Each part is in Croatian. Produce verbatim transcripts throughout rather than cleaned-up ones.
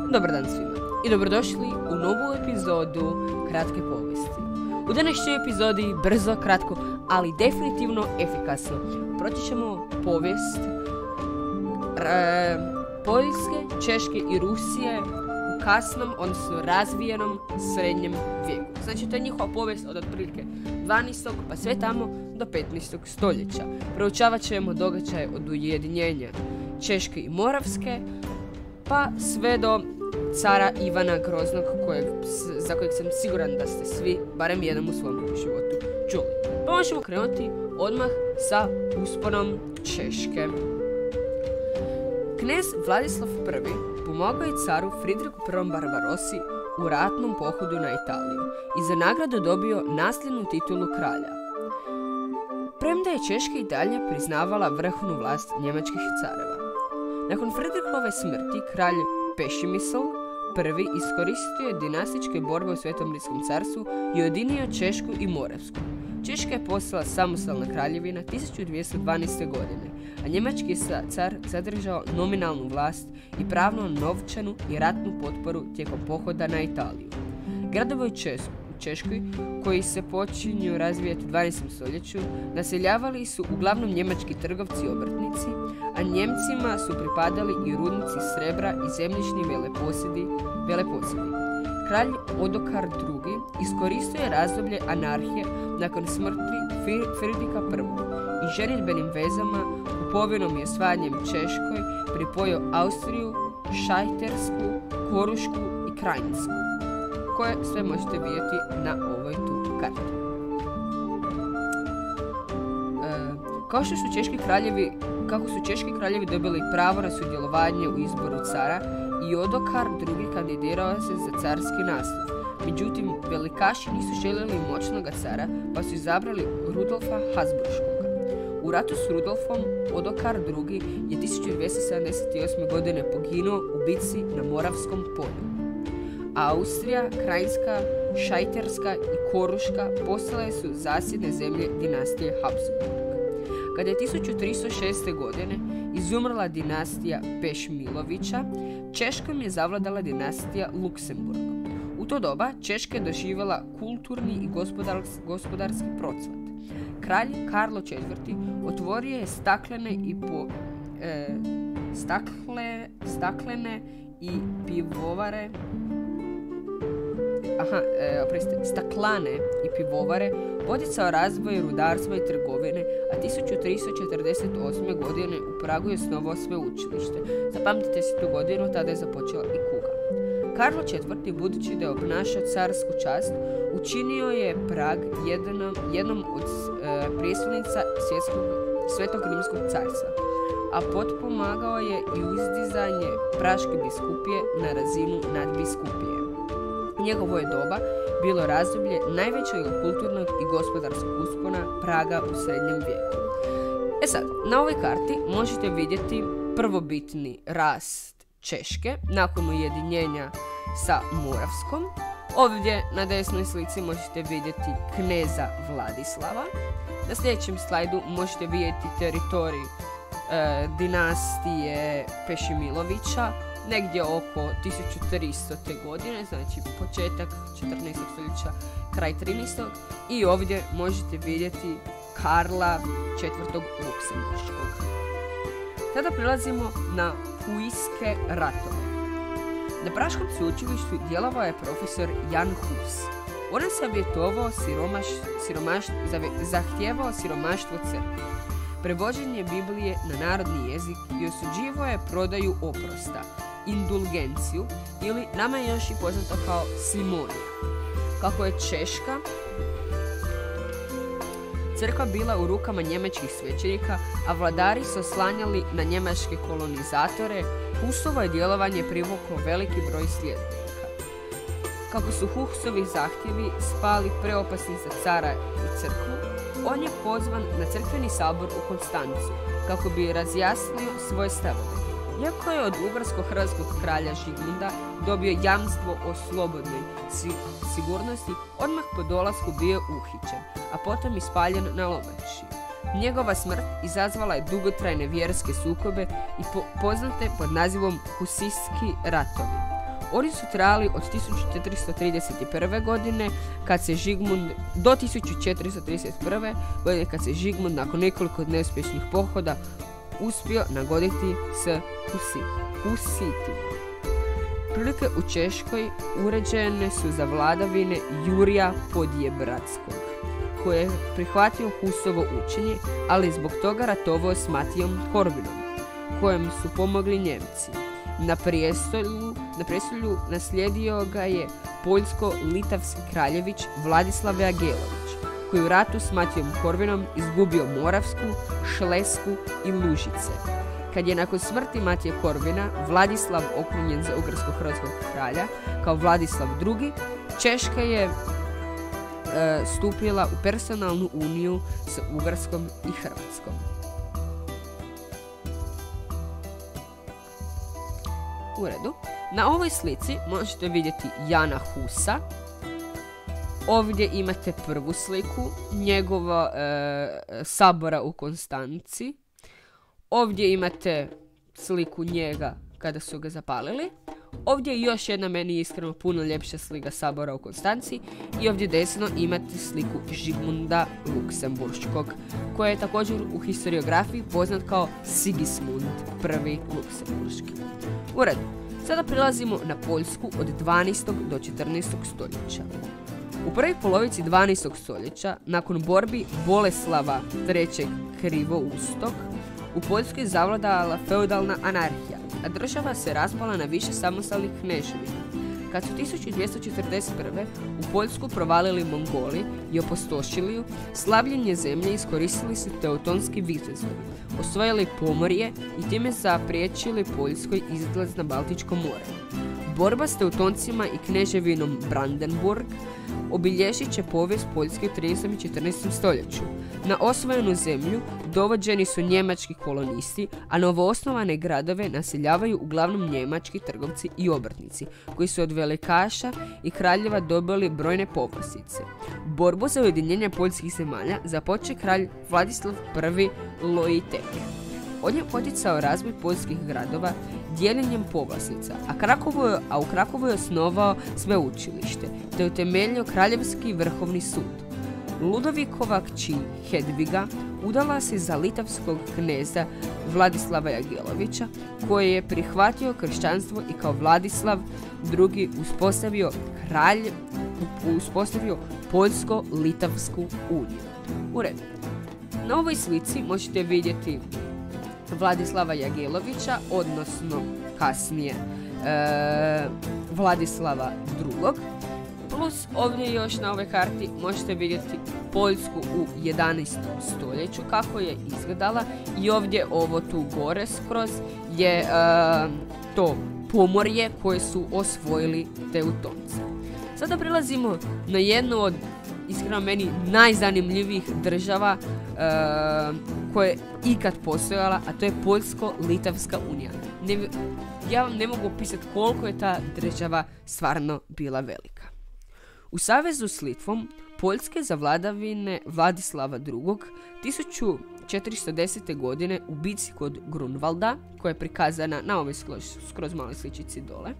Dobar dan svima i dobrodošli u novu epizodu Kratke povijesti. U današnjoj epizodi brzo, kratko, ali definitivno efikasno proći ćemo povijest e, Poljske, Češke i Rusije u kasnom, odnosno razvijenom srednjem vijeku. Znači to je njihova povijest od otprilike dvanaestog pa sve tamo do petnaestog stoljeća. Proučavat ćemo događaje od ujedinjenja Češke i Moravske pa sve do cara Ivana Groznog, kojeg, za kojeg sam siguran da ste svi barem jednom u svom životu čuli. Pa možemo krenuti odmah sa usponom Češke. Knez Vladislav prvi pomogao je caru Fridrihu prvom Barbarosi u ratnom pohodu na Italiju i za nagradu dobio nasljednu titulu kralja. Premda je Češka i dalje priznavala vrhovnu vlast njemačkih careva. Nakon Fridrihove smrti kralj Pešimisl prvi iskoristio je dinastičke borbe u Svetom Rimskom carstvu i ujedinio Češku i Moravsku. Češka je postala samostalna kraljevina tisuću dvjesto dvanaeste. godine, a njemački je car zadržao nominalnu vlast i pravno novčanu i ratnu potporu tijekom pohoda na Italiju. Gradovi u Češkoj, koji se počinju razvijati u dvanaestom stoljeću, naseljavali su uglavnom njemački trgovci i obrtnici, a Njemcima su pripadali i rudnici srebra i zemljišni veleposjedi. veleposjedi. Kralj Odokar drugi iskoristio je razdoblje anarhije nakon smrti Fridriha prvog i ženidbenim vezama, kupovinom i osvajanjem Češkoj pripojio Austriju, Šajtersku, Korušku i Krajinsku, koje sve možete vidjeti na ovoj tu karti. E, kao što su češki kraljevi, kako su češki kraljevi dobili pravo na sudjelovanje u izboru cara, i Odokar drugi kandidirao se za carski naslov. Međutim, velikaši nisu željeli moćnoga cara, pa su izabrali Rudolfa Habsburškoga. U ratu s Rudolfom Odokar drugi je tisuću dvjesto sedamdeset osme. godine poginuo u bitci na Moravskom polju. Austrija, Krajinska, Šajterska i Koruška postale su zasjedne zemlje dinastije Habsburg. Kada je tisuću tristo šeste. godine izumrla dinastija Pešmilovića, Češkom je zavladala dinastija Luksemburg. U to doba Češka je doživjela kulturni i gospodarski, gospodarski procvat. Kralj Karlo četvrti otvorio je staklene i po, e, stakle, staklene i pivovare Aha, e, oprostite, staklane i pivovare, poticao razvoj rudarstva i trgovine, a tisuću tristo četrdeset osme. godine u Pragu je osnovao sveučilište. Zapamtite si tu godinu, tada je započela i kuga. Karlo četvrti, budući da je obnašao carsku čast, učinio je Prag jednom, jednom od e, prijestolnica svjetskog, Svetog Rimskog carstva, a potpomagao je i uzdizanje Praške biskupije na razinu nadbiskupije. Njegovo je doba bilo razdoblje najvećeg kulturnog i gospodarskog uspona Praga u srednjem vijeku. E sad, na ovoj karti možete vidjeti prvobitni rast Češke nakon ujedinjenja sa Moravskom. Ovdje na desnoj slici možete vidjeti kneza Vladislava. Na sljedećem slajdu možete vidjeti teritorij e, dinastije Pešimilovića, negdje oko tisuću tristo. godine, znači početak četrnaestog. stoljeća, kraj trinaestog. I ovdje možete vidjeti Karla četvrtog. Luksemburškog. Sada prelazimo na Hujske ratove. Na Praškom sveučilištu djelovao je profesor Jan Hus. On je savjetovao siromaš, siromaš, zahtijevao siromaštvo crkve, prevođenje Biblije na narodni jezik i osuđivao je prodaju oprosta, indulgenciju, ili nama je još i poznato kao simonija. Kako je Češka crkva bila u rukama njemačkih svećenika, a vladari su oslanjali na njemačke kolonizatore, Husovo je djelovanje privuklo veliki broj sljedbenika. Kako su Husovi zahtjevi spali preopasni za cara i crkvu, on je pozvan na crkveni sabor u Konstancu kako bi razjasnio svoje stavove. Iako je od ugarsko-hrvatskog kralja Žigmunda dobio jamstvo o slobodnoj sigurnosti, odmah po dolasku bio uhićen, a potom i spaljen na lomači. Njegova smrt izazvala je dugotrajne vjerske sukobe i po- poznate pod nazivom Husitski ratovi. Oni su trajali od tisuću četiristo trideset prve. godine kad se Žigmund do tisuću četiristo trideset prve. godine kad se Žigmund nakon nekoliko neuspješnih pohoda uspio nagoditi s Husitima. Prilike u Češkoj uređene su za vladavine Jurija Podjebradskog, koji je prihvatio Husovo učenje, ali zbog toga ratovao s Matijom Korvinom, kojem su pomogli Njemci. Na prijestolju, na prijestolju naslijedio ga je poljsko-litavski kraljević Vladislav Jagelavić, koji u ratu s Matijom Korvinom izgubio Moravsku, Šlesku i Lužice. Kad je nakon smrti Matije Korvina Vladislav okrunjen za ugarsko-hrvatskog kralja kao Vladislav drugi, Češka je e, stupila u personalnu uniju s Ugarskom i Hrvatskom. U redu. Na ovoj slici možete vidjeti Jana Husa. Ovdje imate prvu sliku njegova e, sabora u Konstanci. Ovdje imate sliku njega kada su ga zapalili. Ovdje je još jedna, meni iskreno puno ljepša slika sabora u Konstanci. I ovdje desno imate sliku Žigmunda Luksemburškog, koji je također u historiografiji poznat kao Sigismund prvi Luksemburški. U redu, sada prilazimo na Poljsku od dvanaestog do četrnaestog stoljeća. U prvoj polovici dvanaestog stoljeća, nakon borbi Boleslava trećeg Krivoustog, u Poljskoj je zavladala feudalna anarhija, a država se raspala na više samostalnih kneževina. Kad su tisuću dvjesto četrdeset prve. u Poljsku provalili Mongoli i opustošili ju, slabljenje zemlje iskoristili su teutonski vitezovi, osvojili Pomorje i time zapriječili Poljskoj izlaz na Baltičko more. Borba s Teutoncima i kneževinom Brandenburg obilježit će povijest Poljske u trinaestom i četrnaestom stoljeću. Na osvojenu zemlju dovođeni su njemački kolonisti, a novoosnovane gradove naseljavaju uglavnom njemački trgovci i obrtnici, koji su od velikaša i kraljeva dobili brojne povlastice. Borbu za ujedinjenje poljskih zemalja započeo kralj Vladislav prvi Lojtek. On je poticao razvoj poljskih gradova dijeljenjem povlastica, a, Krakovu je, a u Krakovu je osnovao sveučilište, te utemeljio Kraljevski vrhovni sud. Ludovikova kći Hedviga udala se za litavskog kneza Vladislava Jagelavića, koji je prihvatio kršćanstvo i kao Vladislav drugi uspostavio kralj, uspostavio Poljsko-Litavsku uniju. U redu. Na ovoj slici možete vidjeti Vladislava Jagelovića, odnosno kasnije e, Vladislava drugog. Plus ovdje još na ovoj karti možete vidjeti Poljsku u jedanaestom stoljeću kako je izgledala i ovdje ovo tu gore skroz je e, to Pomorje koje su osvojili Teutonci. Sada prilazimo na jednu od, iskreno meni, najzanimljivijih država e, koja je ikad postojala, a to je Poljsko-Litavska unija. Ne, ja vam ne mogu opisati koliko je ta država stvarno bila velika. U savezu s Litvom, Poljske za vladavine Vladislava drugog. tisuću četiristo desete. godine u bici kod Grunvalda, koja je prikazana na ovoj skroz, skroz maloj sličici dole,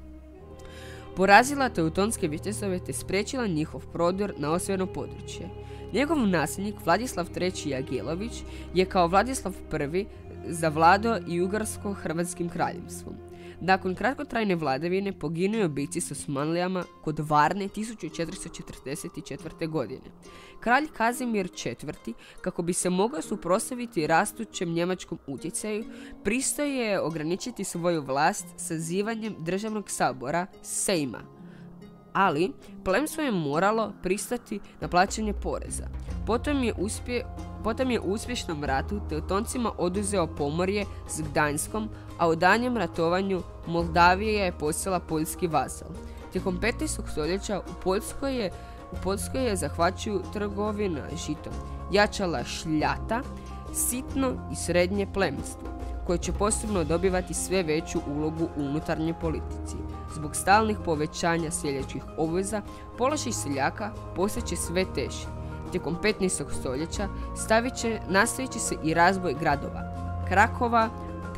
porazila teutonske vitezove te spriječila njihov prodor na osvojeno područje. Njegov nasljednik Vladislav treći Jagelović je kao Vladislav prvi zavladao i Ugarsko-hrvatskim kraljevstvom. Nakon kratkotrajne vladavine poginuo je u bici s Osmanlijama kod Varne tisuću četiristo četrdeset četvrte. godine. Kralj Kazimir četvrti, kako bi se mogao suprotstaviti rastućem njemačkom utjecaju, pristao je ograničiti svoju vlast sazivanjem državnog sabora Sejma. Ali plemstvo je moralo pristati na plaćanje poreza. Potom je, uspje, potom je u uspješnom ratu Teutoncima oduzeo Pomorje s Gdanskom, a u danjem ratovanju Moldavija je postala poljski vazal. Tijekom petnaestog stoljeća u Poljskoj je, u Poljskoj je zahvaćuju trgovina žitom jačala šljata, sitno i srednje plemstvo, koje će posebno dobivati sve veću ulogu u unutarnjoj politici. Zbog stalnih povećanja seljačkih obveza, položaj seljaka postaće sve teži. Tijekom petnaestog stoljeća stavit će, nastavit će se i razvoj gradova Krakova,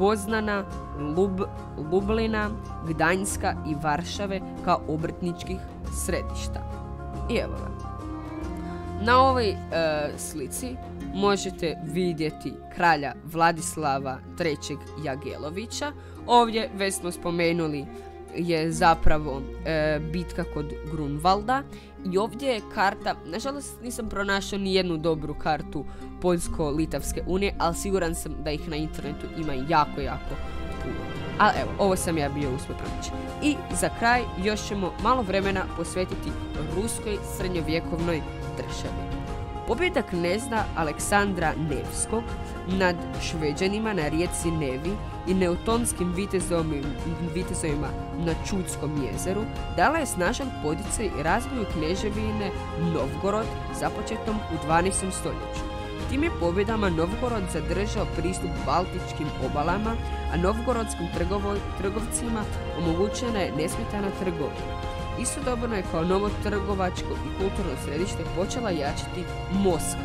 Poznana, Lub, Lublina, Gdanjska i Varšave kao obrtničkih središta. I evo ga. Na ovoj e, slici možete vidjeti kralja Vladislava trećeg. Jagelovića. Ovdje već smo spomenuli je zapravo e, bitka kod Grunvalda i ovdje je karta, nažalost nisam pronašao ni jednu dobru kartu Poljsko-Litavske unije, ali siguran sam da ih na internetu ima jako, jako puno. Ali evo, ovo sam ja bio uspio pronaći. I za kraj još ćemo malo vremena posvetiti ruskoj srednjovjekovnoj državi. Pobjeda kneza Aleksandra Nevskog nad Šveđanima na rijeci Nevi i neutonskim vitezovima na Čudskom jezeru dala je snažan poticaj razvoju kneževine Novgorod započetom u dvanaestom stoljeću. Tim je pobjedama Novgorod zadržao pristup baltičkim obalama, a novgorodskim trgovcima omogućena je nesmetana trgovina. Istodobno je kao novo trgovačko i kulturno središte počela jačati Moskva.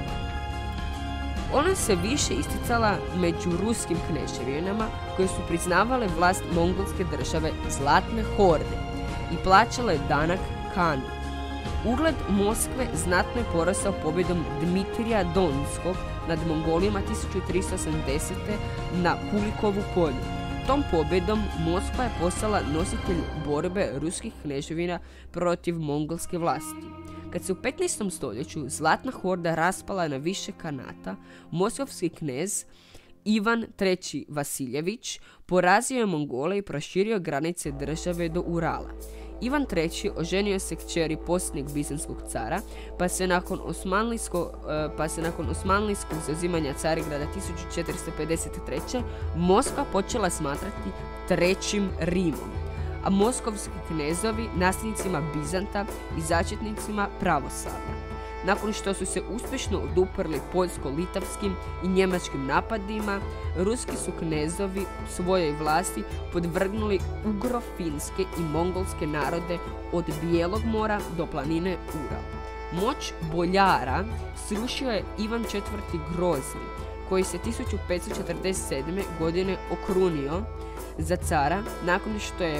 Ona se više isticala među ruskim kneževinama koje su priznavale vlast mongolske države Zlatne horde i plaćale danak Kanu. Ugled Moskve znatno je porastao pobjedom Dmitrija Donskog nad Mongolima tisuću tristo osamdesete. na Kulikovu polju. Tom pobjedom Moskva je postala nositelj borbe ruskih kneževina protiv mongolske vlasti. Kad se u petnaestom stoljeću Zlatna horda raspala na više kanata, moskovski knez Ivan treći. Vasiljević porazio je Mongole i proširio granice države do Urala. Ivan treći. oženio se kćeri posljednjeg bizanskog cara, pa se nakon osmanlijskog, pa se nakon osmanlijskog zauzimanja Carigrada tisuću četiristo pedeset treće. Moskva počela smatrati trećim Rimom, a moskovski knezovi nasljednicima Bizanta i začetnicima pravoslavlja. Nakon što su se uspješno oduprli poljsko-litavskim i njemačkim napadima, ruski su knezovi svojoj vlasti podvrgnuli ugro-finske i mongolske narode od Bijelog mora do planine Ural. Moć boljara srušio je Ivan četvrti. Grozni, koji se tisuću petsto četrdeset sedme. godine okrunio za cara nakon što je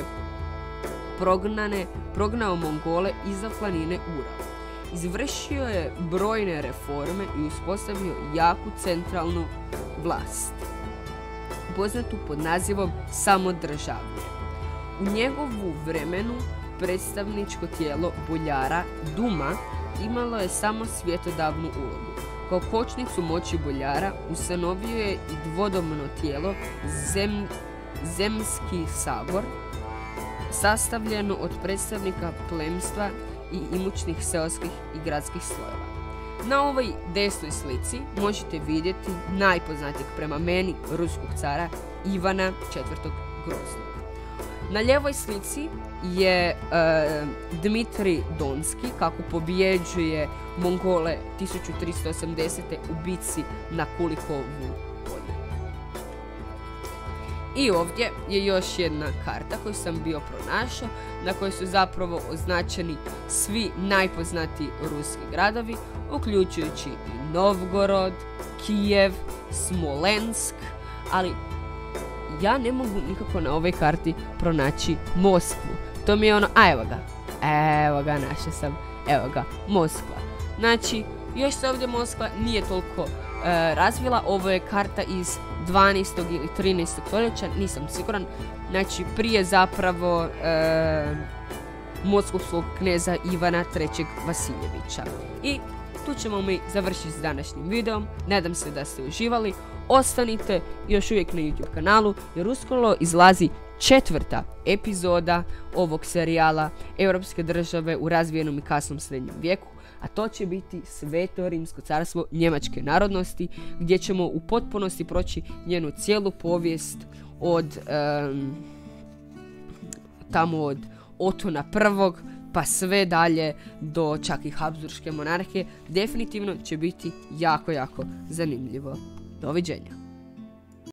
prognane, prognao Mongole iza planine Ural. Izvršio je brojne reforme i uspostavio jaku centralnu vlast, poznatu pod nazivom samodržavlje. U njegovu vremenu predstavničko tijelo boljara Duma imalo je samo svjetodavnu ulogu. Kao kočnicu moći boljara ustanovio je i dvodomno tijelo zem, Zemski sabor, sastavljeno od predstavnika plemstva i imućnih seoskih i gradskih slojeva. Na ovoj desnoj slici možete vidjeti najpoznatijeg prema meni ruskog cara Ivana četvrtog. Groznog. Na ljevoj slici je e, Dmitrij Donski kako pobjeđuje Mongole tisuću tristo osamdesete. u bitci na Kulikovu polju. I ovdje je još jedna karta koju sam bio pronašao, na kojoj su zapravo označeni svi najpoznatiji ruski gradovi, uključujući i Novgorod, Kijev, Smolensk, ali ja ne mogu nikako na ovoj karti pronaći Moskvu. To mi je ono, a evo ga, evo ga, našao sam, evo ga, Moskva. Znači, još se ovdje Moskva nije toliko e, razvila, ovo je karta iz dvanaestog ili trinaestog stoljeća, nisam siguran, znači prije zapravo e, moskovskog kneza Ivana trećeg. Vasiljevića. I tu ćemo mi završiti s današnjim videom, nadam se da ste uživali, ostanite još uvijek na YouTube kanalu jer uskoro izlazi četvrta epizoda ovog serijala Europske države u razvijenom i kasnom srednjem vijeku, a to će biti Sveto Rimsko carstvo njemačke narodnosti, gdje ćemo u potpunosti proći njenu cijelu povijest od um, tamo od Otona prvog pa sve dalje do čak i Habsburške monarhije. Definitivno će biti jako, jako zanimljivo. Doviđenja.